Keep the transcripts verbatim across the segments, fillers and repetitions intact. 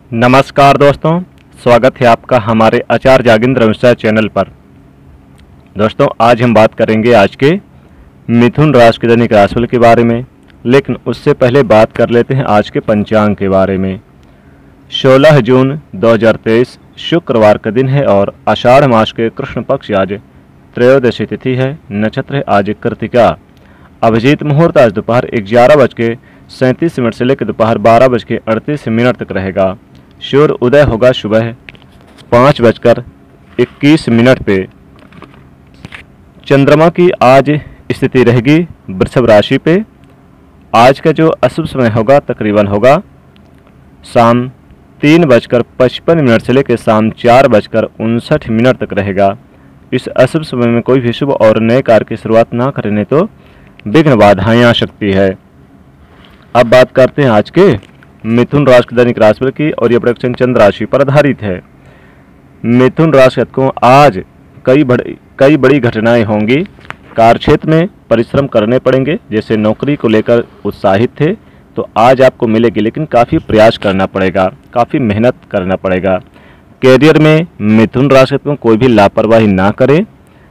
नमस्कार दोस्तों, स्वागत है आपका हमारे आचार्य जागेंद्र मिश्रा चैनल पर। दोस्तों, आज हम बात करेंगे आज के मिथुन राशि के दैनिक राशिफल के बारे में, लेकिन उससे पहले बात कर लेते हैं आज के पंचांग के बारे में। सोलह जून दो हज़ार तेईस शुक्रवार का दिन है और आषाढ़ मास के कृष्ण पक्ष आज त्रयोदशी तिथि है। नक्षत्र है आज कृतिका। अभिजीत मुहूर्त आज दोपहर ग्यारह बज के सैंतीस मिनट से लेकर दोपहर बारह बज के अड़तीस मिनट तक रहेगा। सूर्य उदय होगा सुबह पाँच बजकर इक्कीस मिनट पे। चंद्रमा की आज स्थिति रहेगी वृषभ राशि पे। आज का जो अशुभ समय होगा तकरीबन होगा शाम तीन बजकर पचपन मिनट से लेकर शाम चार बजकर उनसठ मिनट तक रहेगा। इस अशुभ समय में कोई भी शुभ और नए कार्य की शुरुआत ना करें तो विघ्न बाधाएं आ सकती है। अब बात करते हैं आज के मिथुन राशि के दैनिक राशिफल की, और यह प्रेडिक्शन चंद्र राशि पर आधारित है। मिथुन राशि को आज कई बड़ी कई बड़ी घटनाएं होंगी। कार्य क्षेत्र में परिश्रम करने पड़ेंगे। जैसे नौकरी को लेकर उत्साहित थे तो आज आपको मिलेगी, लेकिन काफ़ी प्रयास करना पड़ेगा, काफ़ी मेहनत करना पड़ेगा। कैरियर में मिथुन राशि को कोई भी लापरवाही ना करें।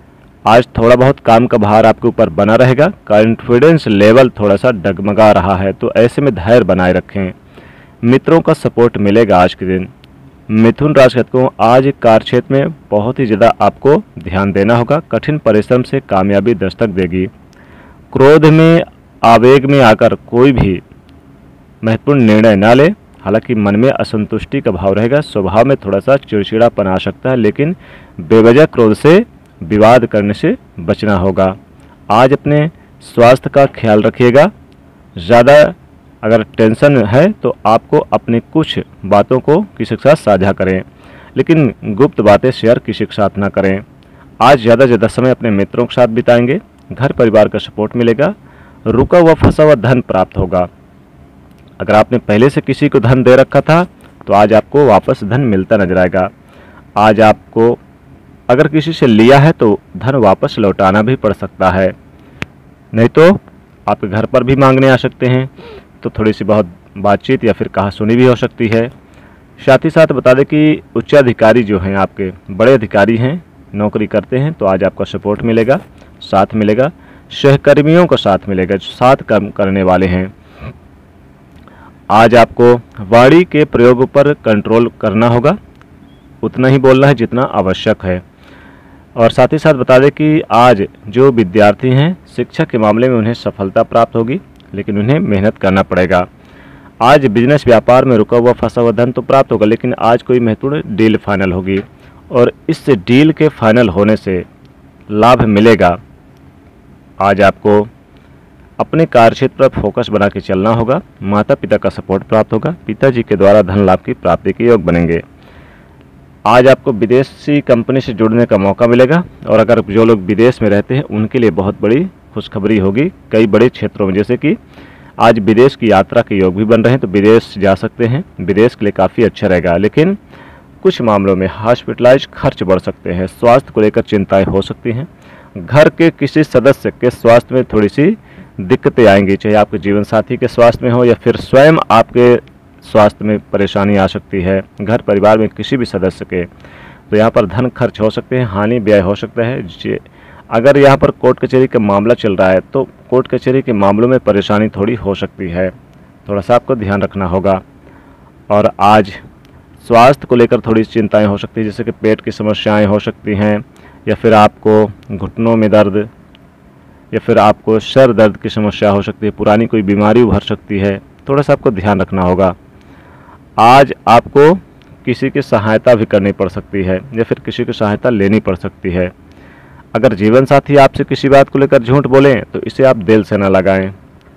आज थोड़ा बहुत काम का भार आपके ऊपर बना रहेगा। कॉन्फिडेंस लेवल थोड़ा सा डगमगा रहा है, तो ऐसे में धैर्य बनाए रखें। मित्रों का सपोर्ट मिलेगा आज के दिन। मिथुन राशि को आज कार्य क्षेत्र में बहुत ही ज़्यादा आपको ध्यान देना होगा। कठिन परिश्रम से कामयाबी दस्तक देगी। क्रोध में आवेग में आकर कोई भी महत्वपूर्ण निर्णय ना ले। हालांकि मन में असंतुष्टि का भाव रहेगा। स्वभाव में थोड़ा सा चिड़चिड़ापन आ सकता है, लेकिन बेवजह क्रोध से विवाद करने से बचना होगा। आज अपने स्वास्थ्य का ख्याल रखिएगा। ज़्यादा अगर टेंशन है तो आपको अपनी कुछ बातों को किसी के साथ साझा करें, लेकिन गुप्त बातें शेयर किसी के साथ ना करें। आज ज़्यादा से ज़्यादा समय अपने मित्रों के साथ बिताएंगे। घर परिवार का सपोर्ट मिलेगा। रुका हुआ फंसा हुआ धन प्राप्त होगा। अगर आपने पहले से किसी को धन दे रखा था तो आज आपको वापस धन मिलता नजर आएगा। आज आपको अगर किसी से लिया है तो धन वापस लौटाना भी पड़ सकता है, नहीं तो आपके घर पर भी मांगने आ सकते हैं। तो थोड़ी सी बहुत बातचीत या फिर कहासुनी भी हो सकती है। साथ ही साथ बता दें कि उच्चाधिकारी जो हैं, आपके बड़े अधिकारी हैं, नौकरी करते हैं, तो आज आपका सपोर्ट मिलेगा, साथ मिलेगा। सहकर्मियों का साथ मिलेगा जो साथ काम करने वाले हैं। आज आपको वाणी के प्रयोग पर कंट्रोल करना होगा। उतना ही बोलना है जितना आवश्यक है। और साथ ही साथ बता दें कि आज जो विद्यार्थी हैं शिक्षा के मामले में उन्हें सफलता प्राप्त होगी, लेकिन उन्हें मेहनत करना पड़ेगा। आज बिजनेस व्यापार में रुका हुआ फंसा हुआ धन तो प्राप्त होगा, लेकिन आज कोई महत्वपूर्ण डील फाइनल होगी और इस डील के फाइनल होने से लाभ मिलेगा। आज आपको अपने कार्यक्षेत्र पर फोकस बना के चलना होगा। माता पिता का सपोर्ट प्राप्त होगा। पिताजी के द्वारा धन लाभ की प्राप्ति के योग बनेंगे। आज आपको विदेशी कंपनी से जुड़ने का मौका मिलेगा, और अगर जो लोग विदेश में रहते हैं उनके लिए बहुत बड़ी खुशखबरी होगी। कई बड़े क्षेत्रों में, जैसे कि आज विदेश की यात्रा के योग भी बन रहे हैं, तो विदेश जा सकते हैं। विदेश के लिए काफ़ी अच्छा रहेगा, लेकिन कुछ मामलों में हॉस्पिटलाइज खर्च बढ़ सकते हैं। स्वास्थ्य को लेकर चिंताएं हो सकती हैं। घर के किसी सदस्य के स्वास्थ्य में थोड़ी सी दिक्कतें आएंगी, चाहे आपके जीवन साथी के स्वास्थ्य में हो या फिर स्वयं आपके स्वास्थ्य में परेशानी आ सकती है। घर परिवार में किसी भी सदस्य के, तो यहाँ पर धन खर्च हो सकते हैं, हानि व्यय हो सकता है। अगर यहाँ पर कोर्ट कचहरी का मामला चल रहा है तो कोर्ट कचहरी के मामलों में परेशानी थोड़ी हो सकती है, थोड़ा सा आपको ध्यान रखना होगा। और आज स्वास्थ्य को लेकर थोड़ी चिंताएं हो सकती है, जैसे कि पेट की समस्याएं हो सकती हैं, या फिर आपको घुटनों में दर्द, या फिर आपको सर दर्द की समस्या हो सकती है। पुरानी कोई बीमारी उभर सकती है, थोड़ा सा आपको ध्यान रखना होगा। आज आपको किसी की सहायता भी करनी पड़ सकती है, या फिर किसी की सहायता लेनी पड़ सकती है। अगर जीवन साथी आपसे किसी बात को लेकर झूठ बोलें तो इसे आप दिल से न लगाएं।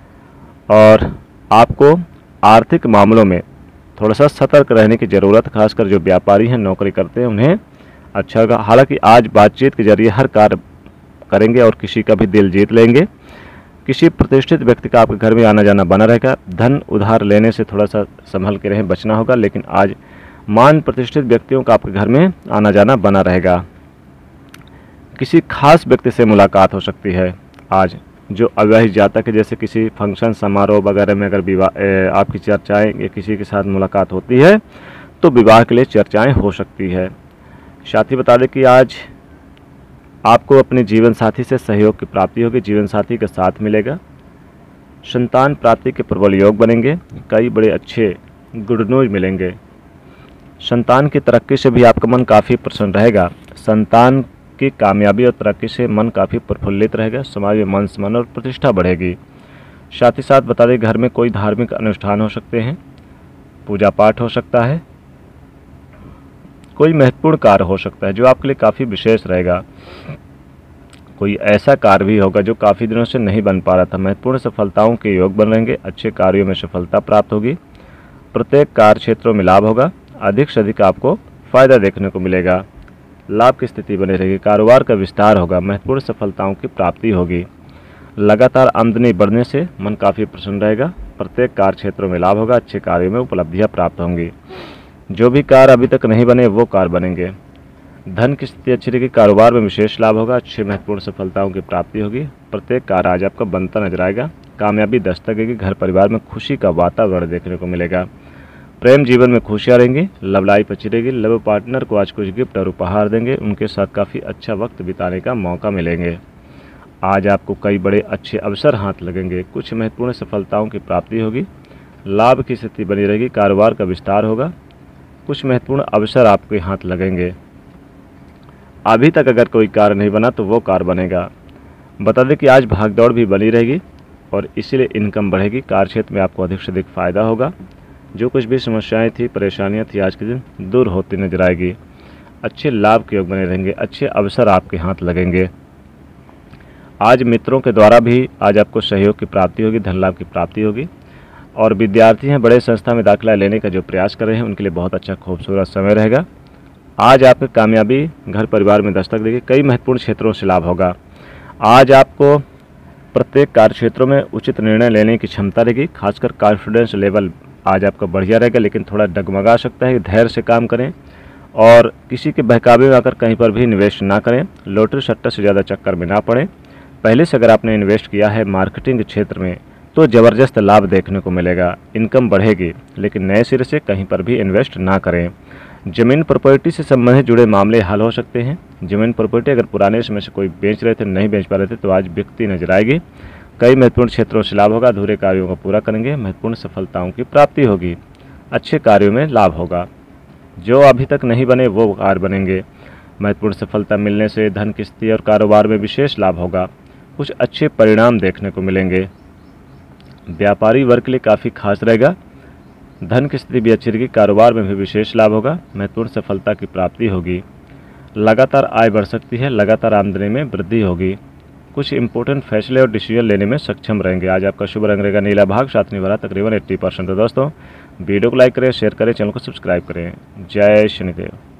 और आपको आर्थिक मामलों में थोड़ा सा सतर्क रहने की ज़रूरत, खासकर जो व्यापारी हैं, नौकरी करते हैं, उन्हें अच्छा होगा। हालांकि आज बातचीत के जरिए हर कार्य करेंगे और किसी का भी दिल जीत लेंगे। किसी प्रतिष्ठित व्यक्ति का आपके घर में आना जाना बना रहेगा। धन उधार लेने से थोड़ा सा संभल के रहें, बचना होगा। लेकिन आज मान प्रतिष्ठित व्यक्तियों का आपके घर में आना जाना बना रहेगा। किसी खास व्यक्ति से मुलाकात हो सकती है आज, जो अविवाहित जातक है, जैसे किसी फंक्शन समारोह वगैरह में अगर विवाह आपकी चर्चाएं या किसी के साथ मुलाकात होती है तो विवाह के लिए चर्चाएं हो सकती है। साथ ही बता दें कि आज आपको अपने जीवन साथी से सहयोग की प्राप्ति होगी, जीवन साथी का साथ मिलेगा, संतान प्राप्ति के प्रबल योग बनेंगे, कई बड़े अच्छे गुड न्यूज मिलेंगे। संतान की तरक्की से भी आपका मन काफ़ी प्रसन्न रहेगा। संतान की कामयाबी और तरक्की से मन काफ़ी प्रफुल्लित रहेगा, समाज में मान सम्मान और प्रतिष्ठा बढ़ेगी। साथ ही साथ बता दें घर में कोई धार्मिक अनुष्ठान हो सकते हैं, पूजा पाठ हो सकता है, कोई महत्वपूर्ण कार्य हो सकता है जो आपके लिए काफ़ी विशेष रहेगा। कोई ऐसा कार्य भी होगा जो काफ़ी दिनों से नहीं बन पा रहा था, महत्वपूर्ण सफलताओं के योग बनेंगे, अच्छे कार्यों में सफलता प्राप्त होगी, प्रत्येक कार्य क्षेत्रों में लाभ होगा, अधिक से अधिक आपको फायदा देखने को मिलेगा, लाभ की स्थिति बनी रहेगी, कारोबार का विस्तार होगा, महत्वपूर्ण सफलताओं की प्राप्ति होगी, लगातार आमदनी बढ़ने से मन काफ़ी प्रसन्न रहेगा, प्रत्येक कार्य क्षेत्रों में लाभ होगा, अच्छे कार्यों में उपलब्धियां प्राप्त होंगी, जो भी कार्य अभी तक नहीं बने वो कार्य बनेंगे, धन की स्थिति अच्छी रहेगी, कारोबार में विशेष लाभ होगा, अच्छे महत्वपूर्ण सफलताओं की प्राप्ति होगी, प्रत्येक कार्य आज आपका बनता नजर आएगा, कामयाबी दस्तक देगी, घर परिवार में खुशी का वातावरण देखने को मिलेगा, प्रेम जीवन में खुशियाँ रहेंगी, लव लाइफ अच्छी रहेगी, लव पार्टनर को आज कुछ गिफ्ट और उपहार देंगे, उनके साथ काफ़ी अच्छा वक्त बिताने का मौका मिलेंगे। आज आपको कई बड़े अच्छे अवसर हाथ लगेंगे, कुछ महत्वपूर्ण सफलताओं की प्राप्ति होगी, लाभ की स्थिति बनी रहेगी, कारोबार का विस्तार होगा, कुछ महत्वपूर्ण अवसर आपके हाथ लगेंगे। अभी तक अगर कोई कार्य नहीं बना तो वो कार्य बनेगा। बता दें कि आज भागदौड़ भी बनी रहेगी और इसीलिए इनकम बढ़ेगी, कार्य क्षेत्र में आपको अधिक से अधिक फायदा होगा, जो कुछ भी समस्याएं थी, परेशानियां थी, आज के दिन दूर होती नजर आएगी, अच्छे लाभ के योग बने रहेंगे, अच्छे अवसर आपके हाथ लगेंगे। आज मित्रों के द्वारा भी आज आपको सहयोग की प्राप्ति होगी, धन लाभ की प्राप्ति होगी, और विद्यार्थी हैं बड़े संस्था में दाखिला लेने का जो प्रयास कर रहे हैं उनके लिए बहुत अच्छा खूबसूरत समय रहेगा। आज आपकी कामयाबी घर परिवार में दस्तक देगी, कई महत्वपूर्ण क्षेत्रों से लाभ होगा। आज आपको प्रत्येक कार्य क्षेत्रों में उचित निर्णय लेने की क्षमता रहेगी, खासकर कॉन्फिडेंस लेवल आज आपका बढ़िया रहेगा, लेकिन थोड़ा डगमगा सकता है, धैर्य से काम करें और किसी के बहकावे में आकर कहीं पर भी निवेश ना करें, लॉटरी सट्टा से ज़्यादा चक्कर में ना पड़ें। पहले से अगर आपने इन्वेस्ट किया है मार्केटिंग क्षेत्र में तो ज़बरदस्त लाभ देखने को मिलेगा, इनकम बढ़ेगी, लेकिन नए सिरे से कहीं पर भी इन्वेस्ट ना करें। ज़मीन प्रॉपर्टी से संबंधित जुड़े मामले हल हो सकते हैं। ज़मीन प्रॉपर्टी अगर पुराने समय से कोई बेच रहे थे, नहीं बेच पा रहे थे, तो आज बिकती नजर आएगी, कई महत्वपूर्ण क्षेत्रों से लाभ होगा, अधूरे कार्यों को पूरा करेंगे, महत्वपूर्ण सफलताओं की प्राप्ति होगी, अच्छे कार्यों में लाभ होगा, जो अभी तक नहीं बने वो कार्य बनेंगे, महत्वपूर्ण सफलता मिलने से धन की स्थिति और कारोबार में विशेष लाभ होगा, कुछ अच्छे परिणाम देखने को मिलेंगे। व्यापारी वर्ग के लिए काफ़ी खास रहेगा, धन की स्थिति भी अच्छी रहेगी, कारोबार में भी विशेष लाभ होगा, महत्वपूर्ण सफलता की प्राप्ति होगी, लगातार आय बढ़ सकती है, लगातार आमदनी में वृद्धि होगी, कुछ इंपॉर्टेंट फैसले और डिसीजन लेने में सक्षम रहेंगे। आज आपका शुभ रंग रहेगा नीला, भाग साथ निभा तकरीबन अस्सी परसेंट। तो दोस्तों वीडियो को लाइक करें, शेयर करें, चैनल को सब्सक्राइब करें। जय शनिदेव।